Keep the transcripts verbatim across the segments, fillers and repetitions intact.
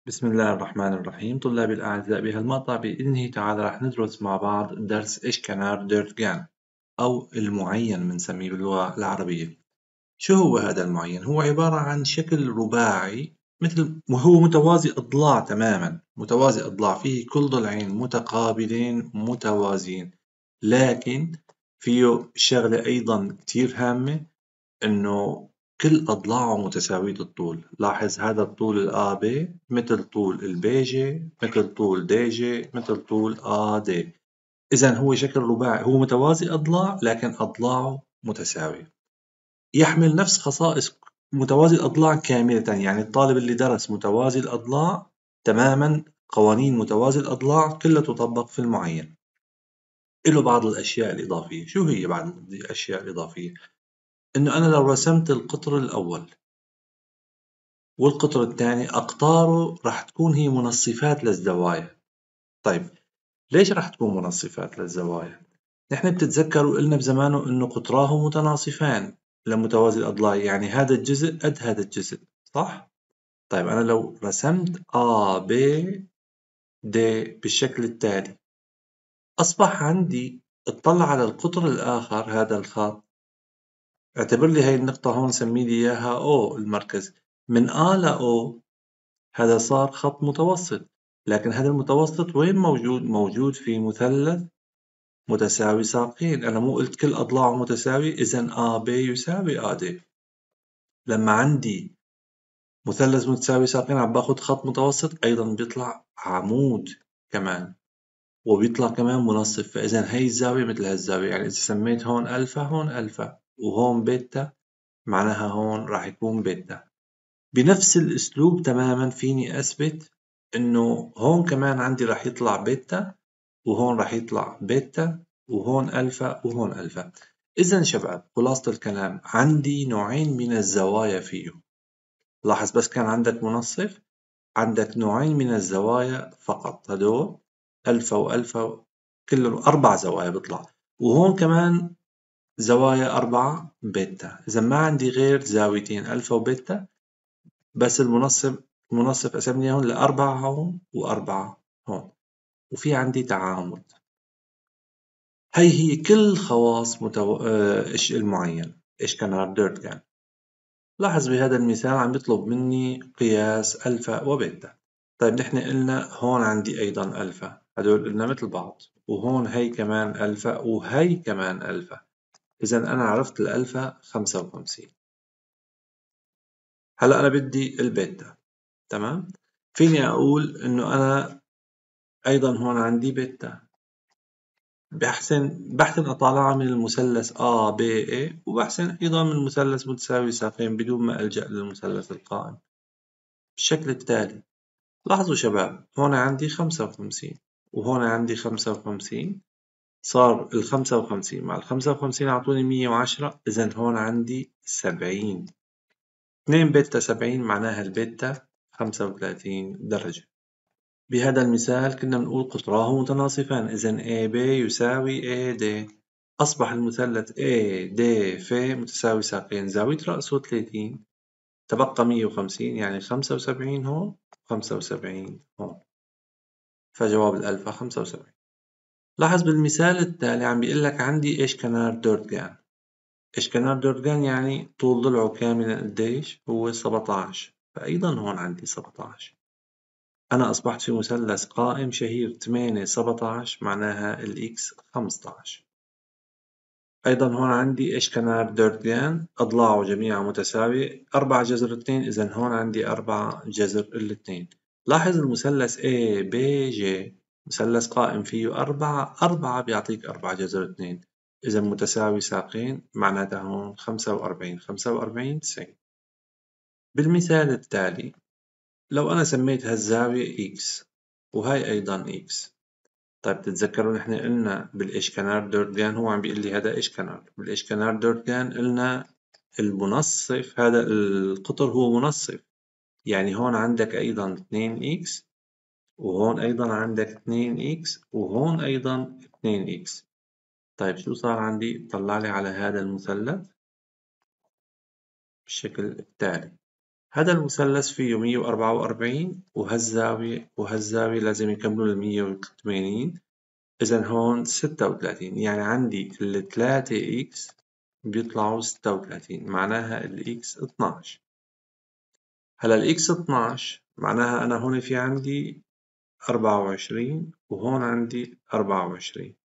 بسم الله الرحمن الرحيم. طلابي الأعزاء، بهالمقطع بإذنه تعالى رح ندرس مع بعض درس إشكنار ديرتجان أو المعين بنسميه باللغة العربية. شو هو هذا المعين؟ هو عبارة عن شكل رباعي، مثل هو متوازي أضلاع تماما، متوازي أضلاع، فيه كل ضلعين متقابلين متوازيين، لكن فيه شغلة أيضا كتير هامة، إنه كل أضلاعه متساوية الطول. لاحظ هذا الطول الآ بي مثل طول البي جي، مثل طول دي جي، مثل طول آ دي. إذا هو شكل رباعي، هو متوازي أضلاع لكن أضلاعه متساوية. يحمل نفس خصائص متوازي الأضلاع كاملة، يعني الطالب اللي درس متوازي الأضلاع تماما، قوانين متوازي الأضلاع كلها تطبق في المعين. له بعض الأشياء الإضافية. شو هي بعض الأشياء الإضافية؟ إنه أنا لو رسمت القطر الأول والقطر الثاني، أقطاره راح تكون هي منصفات للزوايا. طيب ليش راح تكون منصفات للزوايا؟ نحن بتتذكروا قلنا بزمانه إنه قطراه متناصفان لمتوازي الأضلاع، يعني هذا الجزء قد هذا الجزء، صح؟ طيب أنا لو رسمت A B D بالشكل التالي، أصبح عندي اطلع على القطر الآخر، هذا الخط، اعتبر لي هاي النقطة هون سمي لي إياها O المركز، من A ل O هذا صار خط متوسط، لكن هذا المتوسط وين موجود؟ موجود في مثلث متساوي ساقين. أنا مو قلت كل أضلاعه متساوي؟ إذن A B يساوي A D. لما عندي مثلث متساوي ساقين عم باخد خط متوسط، أيضا بيطلع عمود كمان، وبيطلع كمان منصف. فإذا هي الزاوية مثل هالزاوية، يعني إذا سميت هون ألفا هون ألفا وهون بيتا، معناها هون راح يكون بيتا. بنفس الأسلوب تماما فيني أثبت إنه هون كمان عندي راح يطلع بيتا، وهون راح يطلع بيتا، وهون ألفا، وهون ألفا. إذا شباب، خلاصة الكلام، عندي نوعين من الزوايا فيه. لاحظ بس كان عندك منصف، عندك نوعين من الزوايا فقط، هدول ألفا وألفا، كلهم أربع زوايا بيطلع، وهون كمان زوايا أربعة بيتا. إذا ما عندي غير زاويتين ألفا وبيتا، بس المنصف المنصف قسمني هون لأربعة هون وأربعة هون، وفي عندي تعامد. هي هي كل خواص متو... آه، إيش المعين إشكنار ديرتجان. لاحظ بهذا المثال عم يطلب مني قياس ألفا وبيتا. طيب نحن قلنا هون عندي أيضا ألفا، هدول قلنا مثل بعض، وهون هي كمان ألفا وهي كمان ألفا. إذا أنا عرفت الألفا خمسة وخمسين. هلأ أنا بدي البيتا، تمام؟ فيني أقول إنه أنا أيضا هون عندي بيتا، بحسن بحسن أطالعها من المثلث A B A، وبحسن أيضا من مثلث متساوي ساقين بدون ما ألجأ للمثلث القائم بالشكل التالي. لاحظوا شباب، هون عندي خمسة وخمسين وهون عندي خمسة وخمسين، صار الخمسة وخمسين مع الخمسة وخمسين أعطوني مية وعشرة. إذن هون عندي سبعين. اثنين بيتا سبعين معناها البيتا خمسة وثلاثين درجة. بهذا المثال كنا بنقول قطراه متناصفان، إذن إيه بي يساوي إيه دي. أصبح المثلث إيه دي إف متساوي ساقين، زاوية رأسه ثلاثين، تبقى مية وخمسين، يعني خمسة وسبعين هون وخمسة وسبعين هون، فجواب الألفا خمسة وسبعين. لاحظ بالمثال التالي عم بيقول لك عندي إشكنار ديرتجان. إشكنار ديرتجان يعني طول ضلعه كاملا قديش؟ هو سبعتاشر، فأيضا هون عندي سبعتاشر. أنا أصبحت في مثلث قائم شهير ثمانية سبعتاشر، معناها الإكس خمستاشر. أيضا هون عندي إشكنار ديرتجان، أضلاعه جميعها متساوية، أربعة جذر اثنين، إذا هون عندي أربعة جذر الاثنين. لاحظ المثلث A B J مثلث قائم فيه أربعة، أربعة بيعطيك أربعة جذر اثنين، إذا متساوي ساقين، معناتها هون خمسة وأربعين، خمسة وأربعين تسعين. بالمثال التالي لو أنا سميت هالزاوية X وهي أيضا X. طيب تتذكروا نحن قلنا بالإشكنار ديرتجان، هو عم بيقول لي هذا إشكنار، بالإشكنار ديرتجان قلنا المنصف، هذا القطر هو منصف، يعني هون عندك أيضا اثنين إكس، وهون أيضا عندك اثنين إكس، وهون أيضا اثنين إكس. طيب شو صار عندي؟ طلع لي على هذا المثلث بالشكل التالي. هذا المثلث فيه مية وأربعة وأربعين وهالزاوية وهالزاوية لازم يكملوا ال مية وثمانين، إذا هون ستة وثلاثين، يعني عندي الثلاثة إكس بيطلعوا ستة وثلاثين، معناها الإكس اثناش. هلا الإكس اثناش معناها أنا هون في عندي أربعة وعشرين وهون عندي أربعة وعشرين،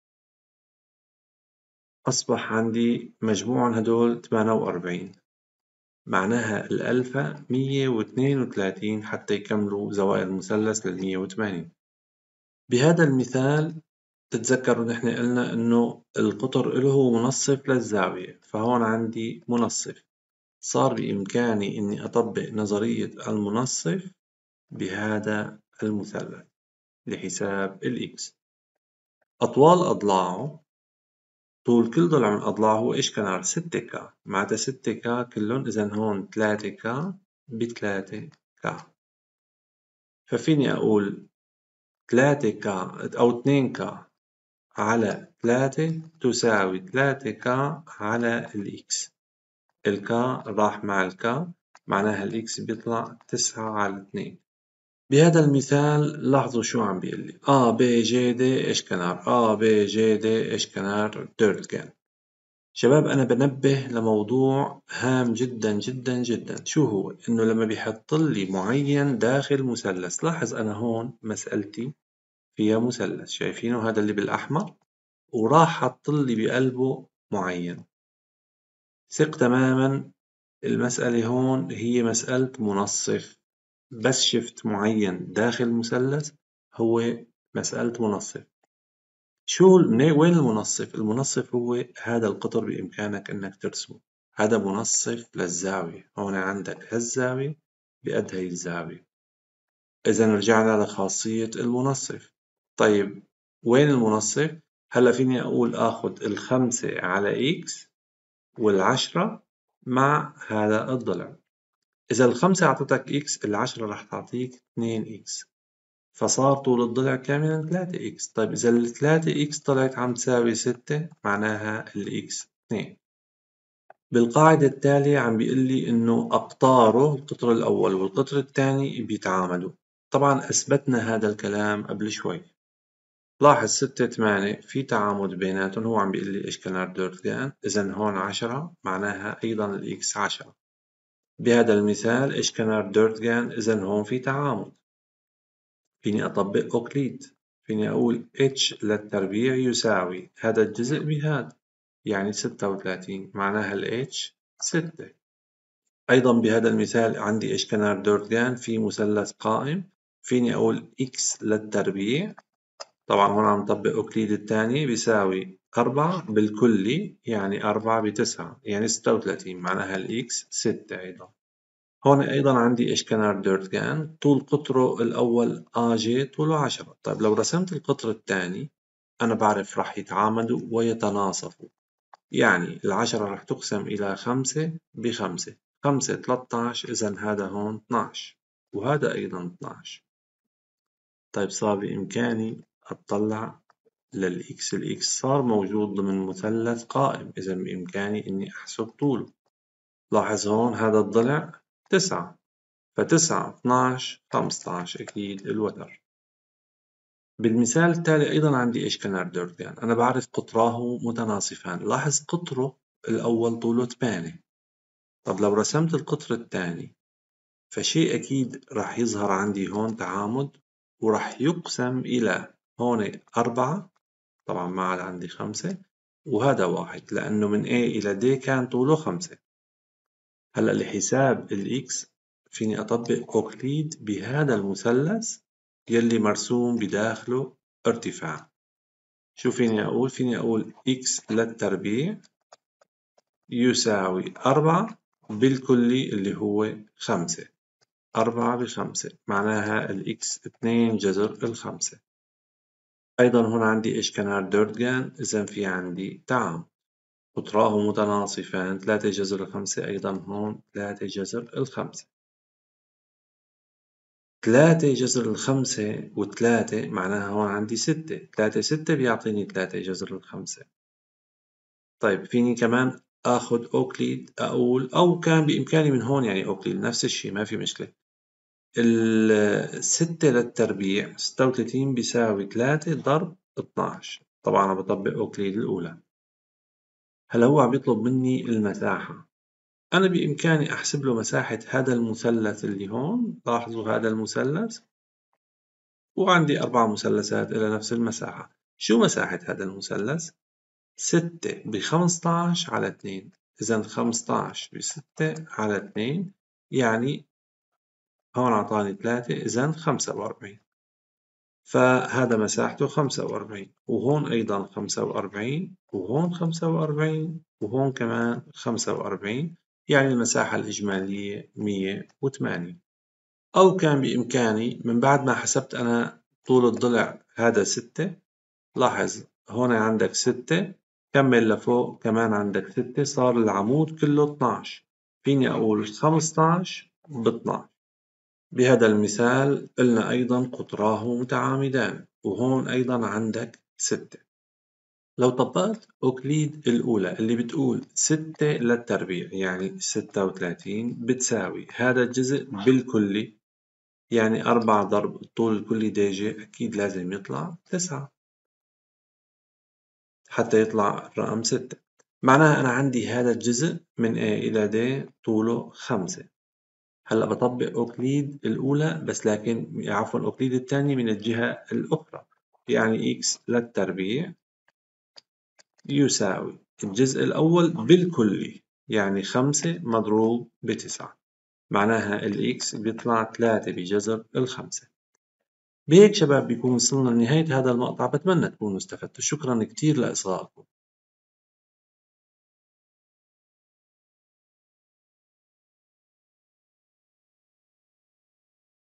أصبح عندي مجموعهم هدول ثمانية وأربعين، معناها الألفا مية واثنين وثلاثين حتى يكملوا زوايا المثلث للمية وثمانين. بهذا المثال تتذكروا نحن قلنا إنه القطر له منصف للزاوية، فهون عندي منصف، صار بإمكاني إني أطبق نظرية المنصف بهذا المثلث لحساب الإكس. أطوال أضلاعه، طول كل ضلع من أضلاعه هو إيش كان ستة كا، معناتها ستة كا كلهم، إذا هون ثلاثة كا بثلاثة كا، ففيني أقول ثلاثة كا أو اثنين كا على ثلاثة تساوي ثلاثة كا على الإكس، الكا راح مع الكا، معناها الإكس بيطلع تسعة على اثنين. بهذا المثال لاحظوا شو عم بيقول لي، A B J D إشكنار A B J D إشكنار دورتجان. شباب أنا بنبه لموضوع هام جدا جدا جدا، شو هو؟ إنه لما بيحط لي معين داخل مثلث، لاحظ أنا هون مسألتي فيها مثلث، شايفينه هذا اللي بالأحمر، وراح حط لي بقلبه معين. ثق تماما المسألة هون هي مسألة منصف، بس شفت معين داخل مثلث هو مسألة منصف. شو وين المنصف؟ المنصف هو هذا القطر بإمكانك أنك ترسمه، هذا منصف للزاوية، هون عندك هالزاوية بقد هي الزاوية، إذا رجعنا لخاصية المنصف. طيب وين المنصف؟ هلا فيني أقول آخذ الخمسة على إكس والعشرة مع هذا الضلع، إذا الخمسة أعطتك إكس العشرة راح تعطيك اثنين إكس، فصار طول الضلع كاملا ثلاثة إكس. طيب إذا الثلاثة إكس طلعت عم تساوي ستة، معناها الإكس اثنين. بالقاعدة التالية عم بيقول لي إنه أقطاره القطر الأول والقطر الثاني بيتعامدوا، طبعا أثبتنا هذا الكلام قبل شوي. لاحظ ستة ثمانية في تعامد بيناتهم، هو عم بيقول لي إيش كان دورتجان، إذا هون عشرة معناها أيضا الإكس عشرة. بهذا المثال إيش كان دورتجان، إذا هون في تعامد، فيني أطبق أوكليد، فيني أقول h للتربيع يساوي هذا الجزء بهذا، يعني ستة وثلاثين، معناها ال h ستة. أيضا بهذا المثال عندي إيش كان دورتجان في مثلث قائم، فيني أقول x للتربيع، طبعا هون عم نطبق أوكليد الثاني، بيساوي أربعة بالكلي، يعني أربعة بتسعة، يعني ستة وثلاثين، معناها ال x ستة. أيضا هون أيضا عندي إيش كان دورتجان، طول قطره الأول آ جي طوله عشرة. طيب لو رسمت القطر الثاني أنا بعرف راح يتعامدوا ويتناصفوا، يعني العشرة راح تقسم إلى خمسة بخمسة، خمسة ثلاثة عشر، إذا هذا هون اثناعش وهذا أيضا اثناعش. طيب صار بإمكاني أطلع للإكس، الإكس صار موجود ضمن مثلث قائم، إذا بإمكاني إني أحسب طوله. لاحظ هون هذا الضلع تسعة، فتسعة اثناعش خمسطعش، أكيد الوتر. بالمثال التالي أيضا عندي إيش كان دورتجان، أنا بعرف قطراه متناصفان، لاحظ قطره الأول طوله ثمانية. طب لو رسمت القطر الثاني فشيء أكيد راح يظهر عندي هون تعامد، وراح يقسم إلى هون أربعة، طبعا ما عاد عندي خمسة، وهذا واحد، لأنه من A إلى D كان طوله خمسة. هلأ لحساب الإكس فيني أطبق أوكليد بهذا المثلث يلي مرسوم بداخله ارتفاع. شو فيني أقول؟ فيني أقول إكس للتربيع يساوي أربعة بالكلي اللي هو خمسة، أربعة بخمسة، معناها الإكس اثنين جذر الخمسة. أيضا هنا عندي إيش كان دورتجان، إذا في عندي تعامد، قطراه متناصفان، ثلاثة جذر الخمسة، أيضا هون ثلاثة جذر الخمسة. ثلاثة جذر الخمسة وثلاثة معناها هون عندي ستة، ثلاثة ستة بيعطيني ثلاثة جذر الخمسة. طيب فيني كمان آخذ أوكليد أقول، أو كان بإمكاني من هون يعني أوكليد نفس الشيء ما في مشكلة. الستة للتربيع ستة وثلاثين بيساوي ثلاثة ضرب اثناعش. طبعا أنا بطبق أوكليد الأولى. هلا هو عم يطلب مني المساحة. أنا بإمكاني أحسب له مساحة هذا المثلث اللي هون. لاحظوا هذا المثلث، وعندي أربع مثلثات إلى نفس المساحة. شو مساحة هذا المثلث؟ ستة بخمسطعش على اثنين. إذا خمسطعش بستة على اثنين يعني هون أعطاني ثلاثة، إذا خمسة وأربعين. فهذا مساحته خمسة وأربعين، وهون أيضا خمسة وأربعين، وهون خمسة وأربعين، وهون كمان خمسة وأربعين، يعني المساحة الإجمالية مية وثمانين. أو كان بإمكاني من بعد ما حسبت أنا طول الضلع هذا ستة، لاحظ هون عندك ستة، كمل لفوق كمان عندك ستة، صار العمود كله اثناعش. فيني أقول خمسطعش ب اثناعش. بهذا المثال قلنا أيضا قطراه متعامدان، وهون أيضا عندك ستة. لو طبقت أوكليد الأولى اللي بتقول ستة للتربيع يعني ستة وثلاثين بتساوي هذا الجزء بالكلي، يعني أربعة ضرب الطول الكلي ديجي، أكيد لازم يطلع تسعة حتى يطلع الرقم ستة. معناها أنا عندي هذا الجزء من A إلى D طوله خمسة. هلأ بطبق أوكليد الأولى بس، لكن عفوا أوكليد الثانية من الجهة الأخرى، يعني x للتربيع يساوي الجزء الأول بالكلي يعني خمسة مضروب بتسعة. معناها الإكس بيطلع ثلاثة بجذر الخمسة. بهيك شباب بيكون وصلنا لنهاية هذا المقطع. بتمنى تكونوا استفدتوا. شكرا كتير لإصغائكم.